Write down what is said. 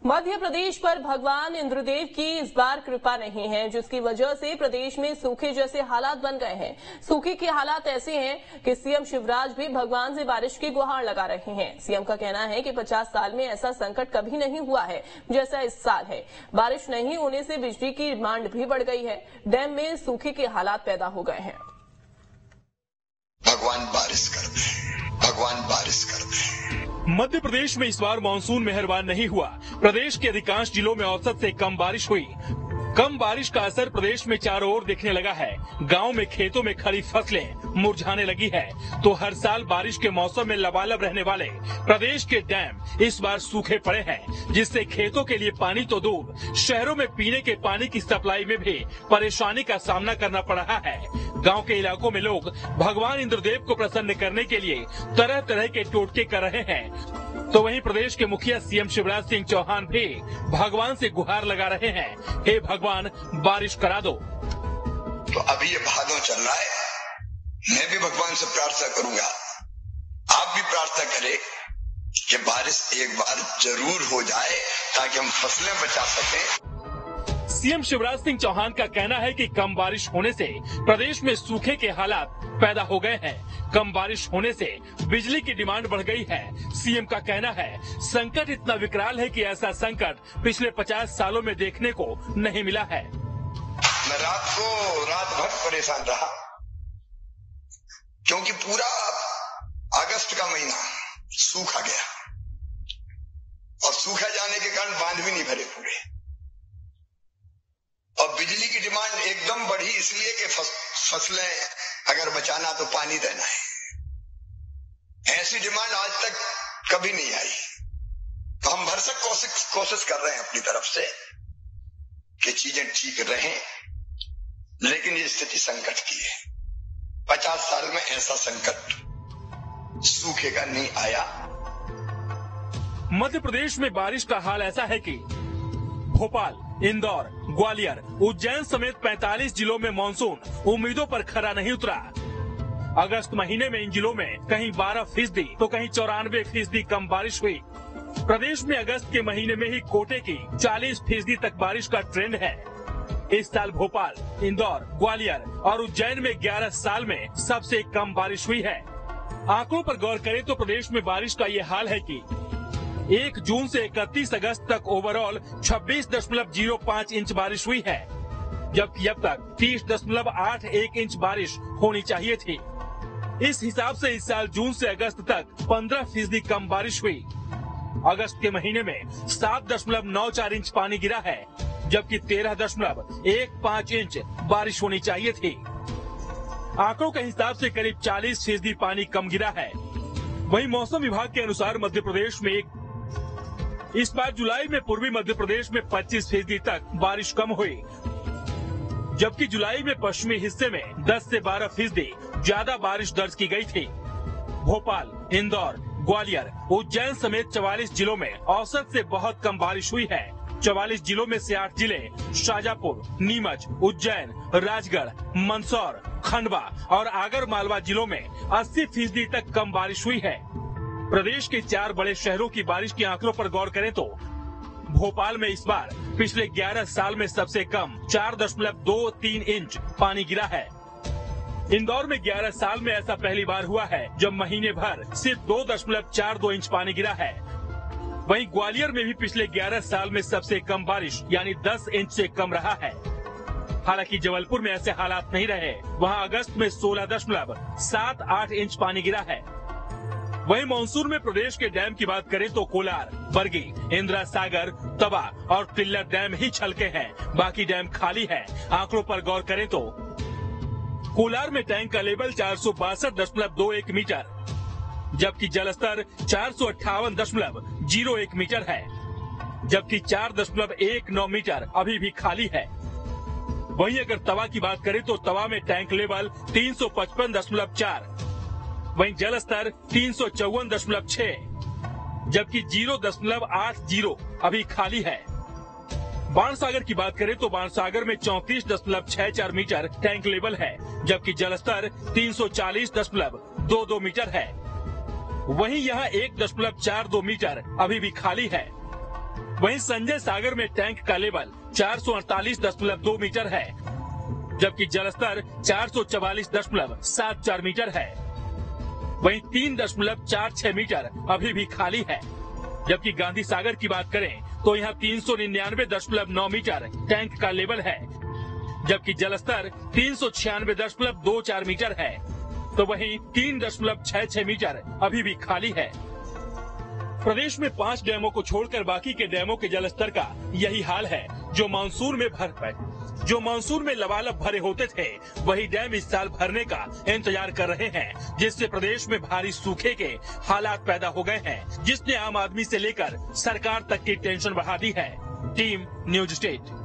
मध्य प्रदेश पर भगवान इंद्रदेव की इस बार कृपा नहीं है, जिसकी वजह से प्रदेश में सूखे जैसे हालात बन गए हैं। सूखे के हालात ऐसे हैं कि सीएम शिवराज भी भगवान से बारिश की गुहार लगा रहे हैं। सीएम का कहना है कि 50 साल में ऐसा संकट कभी नहीं हुआ है जैसा इस साल है। बारिश नहीं होने से बिजली की डिमांड भी बढ़ गई है। डैम में सूखे के हालात पैदा हो गए हैं। भगवान बारिश कर दे, भगवान बारिश कर दे। मध्य प्रदेश में इस बार मानसून मेहरबान नहीं हुआ। प्रदेश के अधिकांश जिलों में औसत से कम बारिश हुई। कम बारिश का असर प्रदेश में चारों ओर दिखने लगा है। गांव में खेतों में खड़ी फसलें मुरझाने लगी है, तो हर साल बारिश के मौसम में लबालब रहने वाले प्रदेश के डैम इस बार सूखे पड़े हैं, जिससे खेतों के लिए पानी तो दूर, शहरों में पीने के पानी की सप्लाई में भी परेशानी का सामना करना पड़ रहा है। गांव के इलाकों में लोग भगवान इंद्रदेव को प्रसन्न करने के लिए तरह तरह के टोटके कर रहे हैं, तो वहीं प्रदेश के मुखिया सीएम शिवराज सिंह चौहान भी भगवान से गुहार लगा रहे हैं, हे भगवान बारिश करा दो। तो अभी ये भादों चल रहा है, मैं भी भगवान से प्रार्थना करूंगा, आप भी प्रार्थना करें कि बारिश एक बार जरूर हो जाए ताकि हम फसलें बचा सकें। सीएम शिवराज सिंह चौहान का कहना है कि कम बारिश होने से प्रदेश में सूखे के हालात पैदा हो गए हैं। कम बारिश होने से बिजली की डिमांड बढ़ गई है। सीएम का कहना है संकट इतना विकराल है कि ऐसा संकट पिछले 50 सालों में देखने को नहीं मिला है। मैं रात भर परेशान रहा, क्योंकि पूरा अगस्त का महीना सूखा गया और सूखा जाने के कारण बांध भी नहीं भरे पूरे, और बिजली की डिमांड एकदम बढ़ी, इसलिए कि फसलें अगर बचाना तो पानी देना है। ऐसी डिमांड आज तक कभी नहीं आई। तो हम भरसक कोशिश कर रहे हैं अपनी तरफ से कि चीजें ठीक रहें, लेकिन ये स्थिति संकट की है। 50 साल में ऐसा संकट सूखे का नहीं आया। मध्य प्रदेश में बारिश का हाल ऐसा है कि भोपाल, इंदौर, ग्वालियर, उज्जैन समेत 45 जिलों में मानसून उम्मीदों पर खरा नहीं उतरा। अगस्त महीने में इन जिलों में कहीं 12% तो कहीं 94% कम बारिश हुई। प्रदेश में अगस्त के महीने में ही कोटे की 40% तक बारिश का ट्रेंड है। इस साल भोपाल, इंदौर, ग्वालियर और उज्जैन में 11 साल में सबसे कम बारिश हुई है। आंकड़ों पर गौर करें तो प्रदेश में बारिश का ये हाल है कि 1 जून से 31 अगस्त तक ओवरऑल 26.05 इंच बारिश हुई है, जबकि अब तक 30.81 इंच बारिश होनी चाहिए थी। इस हिसाब से इस साल जून से अगस्त तक 15% कम बारिश हुई। अगस्त के महीने में 7.94 इंच पानी गिरा है, जबकि 13.15 इंच बारिश होनी चाहिए थी। आंकड़ों के हिसाब से करीब 40% पानी कम गिरा है। वहीं मौसम विभाग के अनुसार मध्य प्रदेश में इस बार जुलाई में पूर्वी मध्य प्रदेश में 25% तक बारिश कम हुई, जबकि जुलाई में पश्चिमी हिस्से में 10 से 12% ज्यादा बारिश दर्ज की गई थी। भोपाल, इंदौर, ग्वालियर, उज्जैन समेत 44 जिलों में औसत से बहुत कम बारिश हुई है। 44 जिलों में से 8 जिले शाजापुर, नीमच, उज्जैन, राजगढ़, मंदसौर, खंडवा और आगर मालवा जिलों में 80% तक कम बारिश हुई है। प्रदेश के 4 बड़े शहरों की बारिश के आंकड़ों पर गौर करें तो भोपाल में इस बार पिछले 11 साल में सबसे कम 4.23 इंच पानी गिरा है। इंदौर में 11 साल में ऐसा पहली बार हुआ है जब महीने भर सिर्फ 2.42 इंच पानी गिरा है। वहीं ग्वालियर में भी पिछले 11 साल में सबसे कम बारिश यानी 10 इंच से कम रहा है। हालांकि जबलपुर में ऐसे हालात नहीं रहे, वहां अगस्त में 16.78 इंच पानी गिरा है। वहीं मानसून में प्रदेश के डैम की बात करें तो कोलार, बरगी, इंदिरा सागर, तवा और टिल्लर डैम ही छलके हैं, बाकी डैम खाली है। आंकड़ों पर गौर करें तो कोलार में टैंक का लेवल 462.21 मीटर, जबकि जलस्तर 458.01 मीटर है, जबकि 4.19 मीटर अभी भी खाली है। वहीं अगर तवा की बात करें तो तवा में टैंक लेवल 355.4, वहीं जलस्तर 354.6, जबकि 0.80 अभी खाली है। बाणसागर की बात करें तो बाणसागर में 34.64 मीटर टैंक लेवल है, जबकि जलस्तर 340.22 मीटर है। वहीं यहां 1.42 मीटर अभी भी खाली है। वहीं संजय सागर में टैंक का लेवल 448.2 मीटर है, जबकि जलस्तर 444.74 मीटर है। वहीं 3.46 मीटर अभी भी खाली है, जबकि गांधी सागर की बात करें तो यहाँ 399.9 मीटर टैंक का लेवल है, जबकि जलस्तर 396.24 मीटर है। तो वहीं 3.66 मीटर अभी भी खाली है। प्रदेश में 5 डैमों को छोड़कर बाकी के डैमों के जलस्तर का यही हाल है, जो मानसून में लबालब भरे होते थे, वही डैम इस साल भरने का इंतजार कर रहे हैं, जिससे प्रदेश में भारी सूखे के हालात पैदा हो गए हैं, जिसने आम आदमी से लेकर सरकार तक की टेंशन बढ़ा दी है। Team news state.